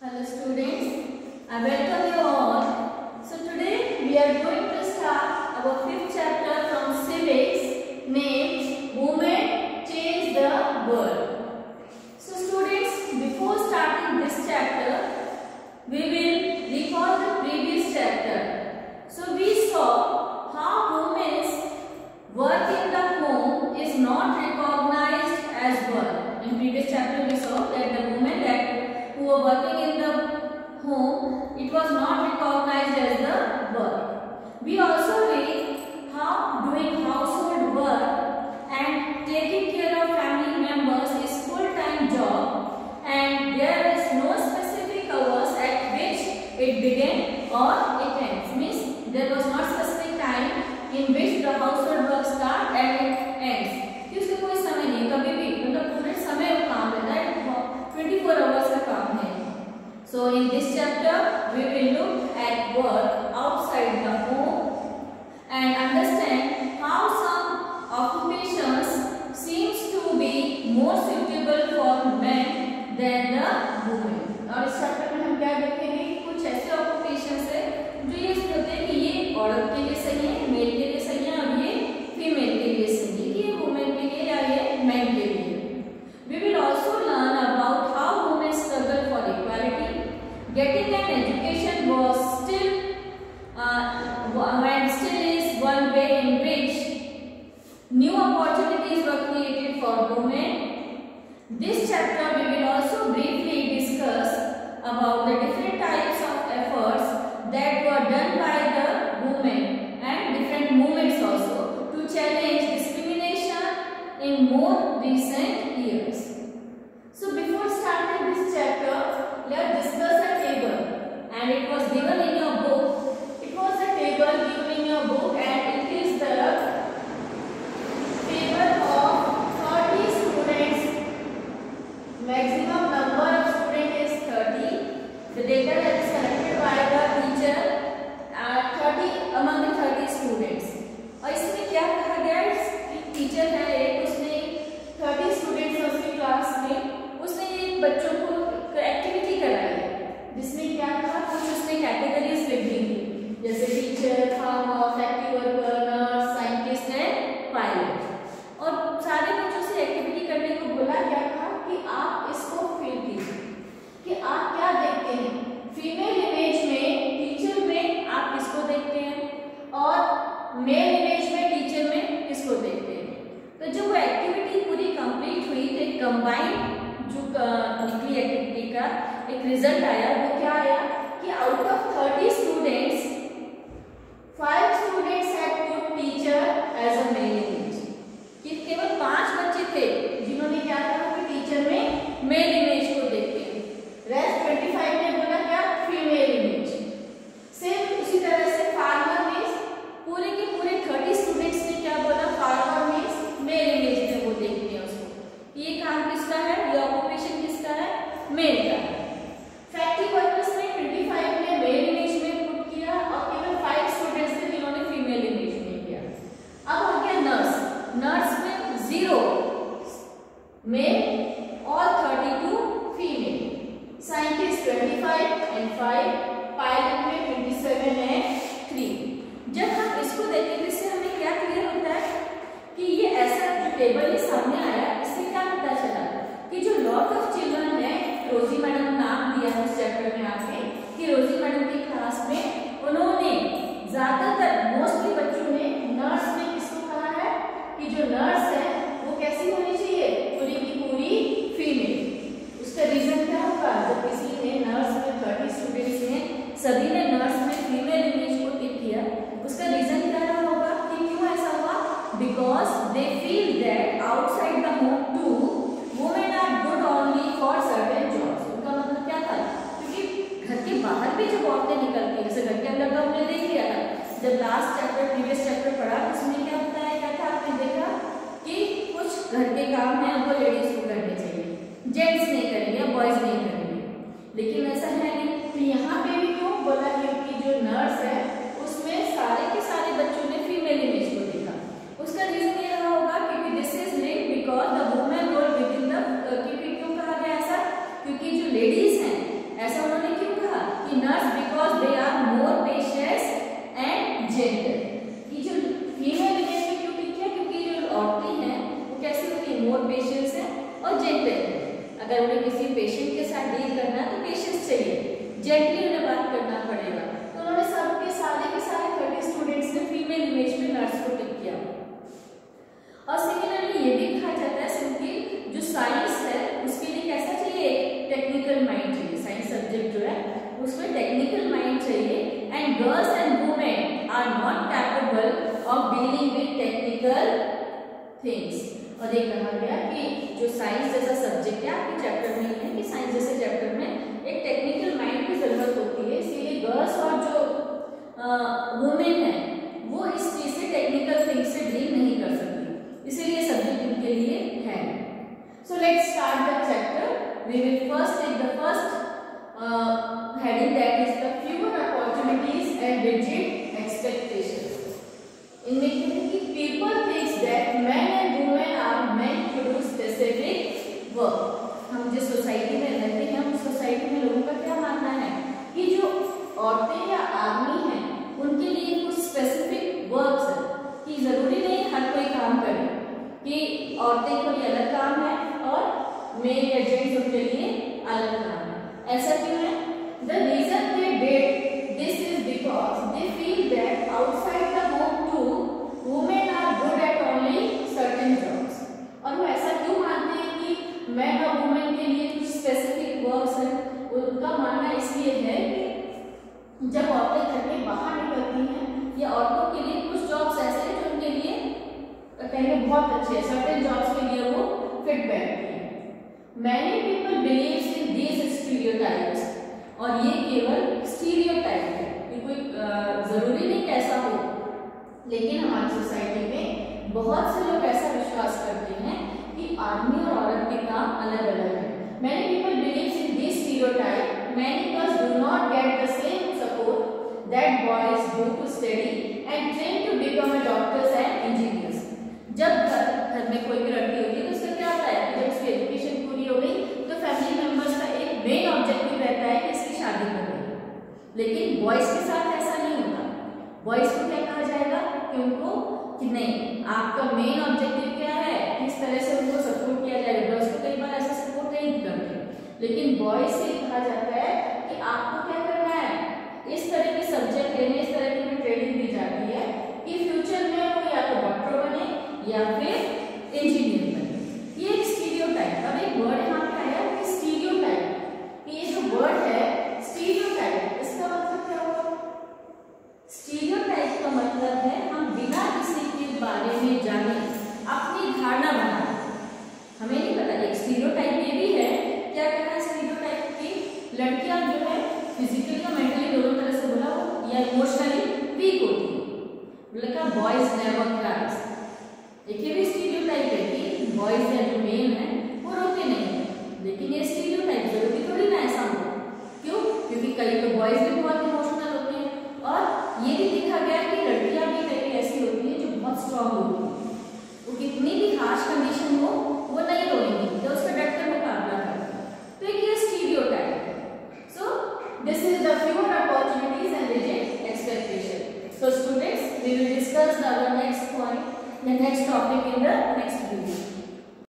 Hello students, I welcome you all. So today we are going to start our 5th chapter from civics named Women Change the World. So students, before starting this chapter, we will recall the previous chapter. So we saw how women's work in the home is not recognized as work. In previous chapter we saw that the women who were working in the home, it was not recognized as the work. We also read how doing household work and taking care of family members is full-time job, and there is no specific hours at which it begins or it ends. Means there was not specific time in which the household work starts and it ends. उसका कोई समय नहीं, कभी भी मतलब पूरे समय वो काम रहता है, 24 hours का काम है. So in this chapter we will look at work outside the home and understand how some occupations seems to be more suitable for men than the women. और इस चैप्टर में हम क्या देखेंगे कि कुछ ऐसे occupations है जो ये कहते हैं कि ये औरत के लिए सही है, मेल के लिए सही है और ये फीमेल के लिए सही है, कि ये वुमेन के लिए या ये मैन के लिए. We will also learn about how women struggle for equality. Getting an education was still and still is one way in which new opportunities were created for women. This chapter we will also briefly discuss about the different types of efforts that were done by the women and different movements also to challenge discrimination in more recent years. So before starting this chapter, let's discuss a table, and it was given in your book. It was a table given in your book, and it is the table of 30 students. Maximum number of students is 30. The data that is collected by the teacher are 30 among the 30 students. और इसमें क्या कहा गया है? Teacher है एक, उसने 30 students उसकी क्लास में उसने ये बच्चों को एक्टिविटी कराई है, जिसमें क्या कहा, कुछ उसने कैटेगरीज लिख दी थी, जैसे teacher, farmer, factory worker, nurse, scientist and pilot. और सारे बच्चों से एक्टिविटी करने को बोला, क्या कहा कि आप इसको फील कीजिए कि आप क्या देखते हैं. फीमेल इमेज में टीचर में आप किसको देखते हैं और मेल इमेज में टीचर में किसको देखते हैं. तो जब वो एक्टिविटी पूरी कंप्लीट हुई तो एक कंबाइंड जो निकली एक्टिविटी का एक रिजल्ट आया. वो क्या आया कि out of 30 students 5 students had put teacher as a male image. कि केवल 5 बच्चे थे जिन्होंने क्या कहा कि टीचर में मेल इमेज को देखते हैं. रेस्ट 25 ने बोला क्या, फीमेल इमेज. सेम उसी तरह से फार्मर में पूरे के पूरे 30 स्टूडेंट्स ने क्या बोला, फार्मर में मेल इमेज में वो देखते हैं उसको. ये काम किसका है, ये ऑक्यूपेशन किसका है, मेल का है. फैक्ट्री वर्कर्स ने 25 ने मेल इमेज में पुट किया और केवल 5 स्टूडेंट्स थे जिन्होंने फीमेल इमेज में किया. अब आ गया नर्स. नर्स में 0 मेल और 32 फीमेल. साइंटिस्ट 25 एंड 5, पायलट में 27 एंड 3. जब हम इसको देखेंगे इससे हमें क्या क्लियर होता है कि ये ऐसा जो टेबल ये सामने आया, इससे क्या पता चला कि जो लॉट ऑफ चिल्ड्रन है, रोजी मैडम नाम दिया है इस चैप्टर में आपने, कि रोजी मैडम की क्लास में उन्होंने ज्यादातर मोस्टली बच्चों ने नर्स में किसको कहा है कि जो नर्स है वो कैसी होनी चाहिए, पूरी की पूरी फीमेल. उसका रीजन क्या होगा, जब किसी ने नर्स में 30 स्टूडेंट्स ने सभी ने नर्स में फीमेल इमेज को टिक किया, उसका रीजन क्या रहा होगा कि क्यों ऐसा हुआ, because they feel that outside the home to women are good only for certain jobs. उनका मतलब क्या था, क्योंकि घर के बाहर भी जब औरतें निकलती है, जैसे घर के अंदर तो हमने देख लिया था, जब लास्ट चैप्टर प्रीवियस चैप्टर पढ़ा उसमें क्या बताया गया था, आपने देखा कि कुछ घर के काम है वो लेडीज को करने चाहिए, जेंट्स नहीं करेंगे, बॉयज नहीं करेंगे. लेकिन ऐसा है नहीं. तो यहाँ पे भी क्यों बोला, क्योंकि जो नर्स है उसमें सारे के सारे बच्चों ने फीमेल इमेज को देखा. उसका रीजन ये रहा होगा क्योंकि this is linked because the women role within the, क्योंकि क्यों कहा गया ऐसा, क्योंकि जो लेडीज हैं ऐसा of dealing with technical things. और ये कहा गया कि जो साइंस जैसा सब्जेक्ट है, आपके चैप्टर में है कि साइंस जैसे चैप्टर में एक टेक्निकल माइंड की जरूरत होती है, इसीलिए गर्ल्स और जो वुमेन है वो इस चीज से टेक्निकल थिंग्स से डील नहीं कर सकती, इसीलिए सब्जेक्ट इनके लिए है। So let's start the chapter. We will first take the first heading, that is the fewer opportunities and rigid expectations. इनमें कहते हैं कि people thinks that men and women are meant to do specific work. हम जिस society में रहते हैं उस सोसाइटी में लोगों का क्या मानना है कि जो औरतें या आदमी हैं उनके लिए कुछ स्पेसिफिक वर्क्स है, कि जरूरी नहीं हर कोई काम करे, कि औरतें के लिए अलग काम है और मेल या जेंट्स उनके लिए अलग काम है। ऐसा क्यों है? The reason they did this is because they feel that outside the home too, women are good at only certain jobs. और वो ऐसा क्यों मानते हैं कि मैन और वुमेन के लिए कुछ स्पेसिफिक वर्क्स हैं? उनका मानना इसलिए है कि जब औरतें घर के बाहर निकलती हैं या औरतों के लिए कुछ जॉब्स ऐसे हैं जो उनके लिए कहेंगे बहुत अच्छे हैं, सर्टेन जॉब्स के लिए वो फिट बैठती हैं। Many people believes in these stereotypes, और ये केवल स्टीरियोटाइप है, ये कोई जरूरी नहीं कैसा हो, लेकिन हमारी सोसाइटी में बहुत से लोग ऐसा विश्वास करते हैं कि आदमी और औरत के काम अलग अलग है। Many people believes in this stereotype. Many girls do not get the same support that boys do to study and train to become a doctors and engineers. जब घर में कोई भी लड़की होती है तो उसका क्या होता है कि जब उसकी एजुकेशन पूरी हो गई तो फैमिली मेंबर्स का एक मेन ऑब्जेक्टिव रहता है कि इसकी शादी करनी है। लेकिन बॉयज के साथ ऐसा नहीं होता। बॉयज को क्या कहा जाएगा कि उनको कि नहीं, आपका मेन ऑब्जेक्टिव क्या है, किस तरह से उनको सपोर्ट किया जाएगा। गर्ल्स को कई बार ऐसा सपोर्ट नहीं करते, लेकिन बॉयज से कहा जाता है कि आपको क्या करना है, इस तरह के सब्जेक्ट लेने, इस तरह की ट्रेनिंग दी जाती है कि फ्यूचर में वो या तो डॉक्टर बने या फिर इंजीनियर बने। ये एक स्टीरियोटाइप। अब एक वर्ड यहाँ पे आया कि स्टीरियोटाइप, ये जो वर्ड है स्टीरियोटाइप, इसका मतलब क्या हुआ? स्टीरियोटाइप का मतलब है हम बिना किसी के बारे में जाने अपनी धारणा बनाना। हमें नहीं पता। एक स्टीरियोटाइप ये भी है, क्या कहना है स्टीरियोटाइप की, लड़कियां जो है फिजिकली और मेंटली दोनों तरह से बोला हो या इमोशनली वीक होती है। लड़का बॉयज नेवर क्राइज,